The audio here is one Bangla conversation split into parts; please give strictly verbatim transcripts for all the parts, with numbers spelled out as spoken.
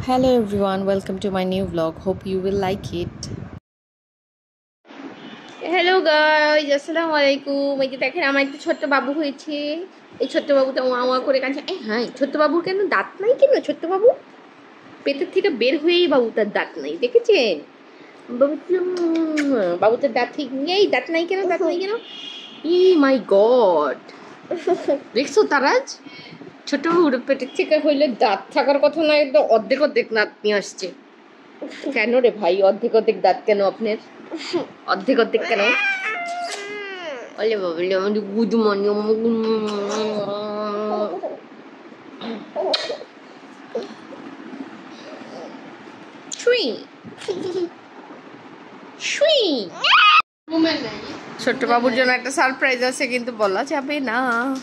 Hello everyone, welcome to my new vlog. Hope you will like it. Hello guys, আসসালামু আলাইকুম। এই যে দেখেন আমার একটা ছোট্ট বাবু হয়েছে। এই ছোট্ট বাবুটা ওয়া ওয়া করে কাঁদছে। এই হ্যাঁ, ছোট্ট বাবুর কেন দাঁত নাই কেন? ছোট্ট বাবু পেটের থেকে বের হয়েই বাবুটার দাঁত নাই, দেখেছেন? বাবু বাবুটার দাঁত ঠিক নেই, দাঁত নাই কেন? দাঁত নাই কেন? ই মাই গড, দেখছো তারাজ? ছোট বাবুর পেটের থেকে হইলে দাঁত থাকার কথা না, একদম অর্ধেক অর্ধেক দাঁত নিয়ে আসছে। কেন রে ভাই, অর্ধেক অর্ধেক দাঁত কেন আপনার? অর্ধেক অর্ধেক কেন? Olha, babali, আমাদের গুড মর্নিং। শুই শুই। ছোট্ট বাবুর জন্য একটা সারপ্রাইজ আছে, কিন্তু বলা যাবে না।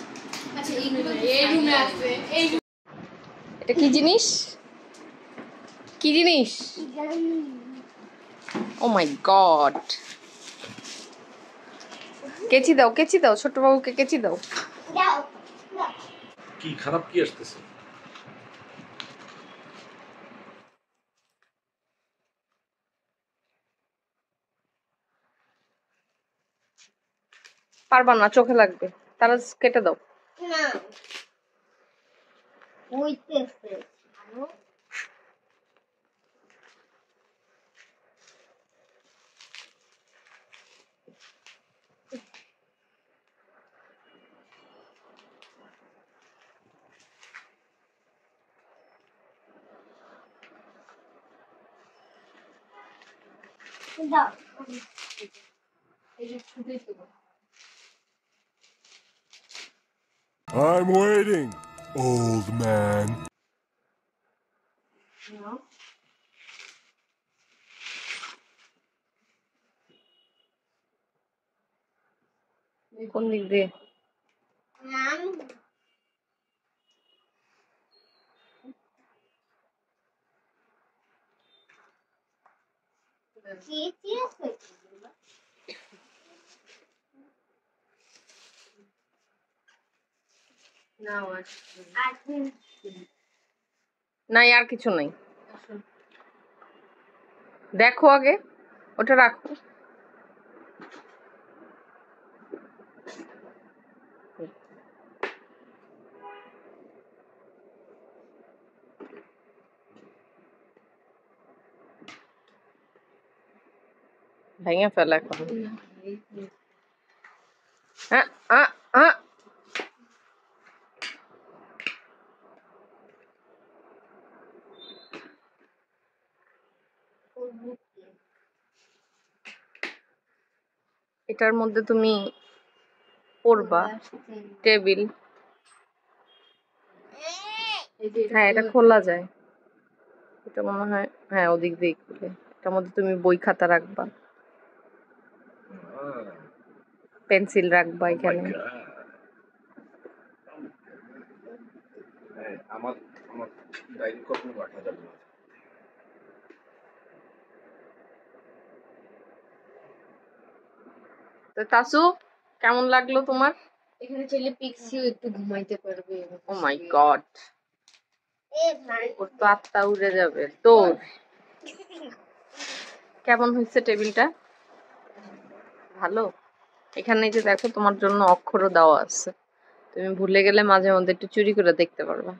এটা কি জিনিস? কি জিনিস? Oh my God. কেচি দাও, কেচি দাও, ছোট্ট বাবুকে কেচি দাও। কি খারাপ কি আসতেছে? পারবা না, চোখে লাগবে। তারা কেটে দাও। না হইতেছে দাও। I'm waiting, old man. কোন দিক দিয়ে? নাই, আর কিছু নাই। দেখো আগে, ওটা রাখো। ভেঙে ফেলা এখন। হ্যাঁ, আ আ এটার মধ্যে তুমি পড়বা টেবিল। হ্যাঁ, এটা খোলা যায়। এটা মনে হয়, হ্যাঁ, ওদিক দিয়ে খুলে। এটার মধ্যে তুমি বই খাতা রাখবা, পেন্সিল রাখবা এখানে। আমার আমার ডাইরি কখনো রাখা যাবে না। তো তাসু, কেমন লাগলো তোমার? এখানে চাইলে পিক্সিও একটু ঘুমাইতে পারবে। ও মাই গড, ওর তো আত্মা উড়ে যাবে তোর। কেমন হয়েছে টেবিলটা? ভালো। এখানে যে দেখো, তোমার জন্য অক্ষরও দেওয়া আছে, তুমি ভুলে গেলে মাঝে মধ্যে একটু চুরি করে দেখতে পারবা,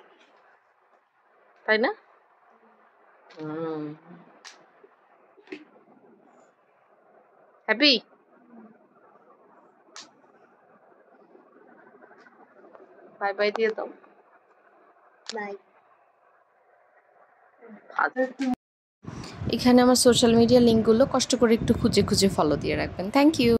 তাই না? হুম, হ্যাপি? বাই বাই দিয়ে দাও। বাই। এখানে আমার সোশ্যাল মিডিয়া লিঙ্কগুলো কষ্ট করে একটু খুঁজে খুঁজে ফলো দিয়ে রাখবেন। Thank you.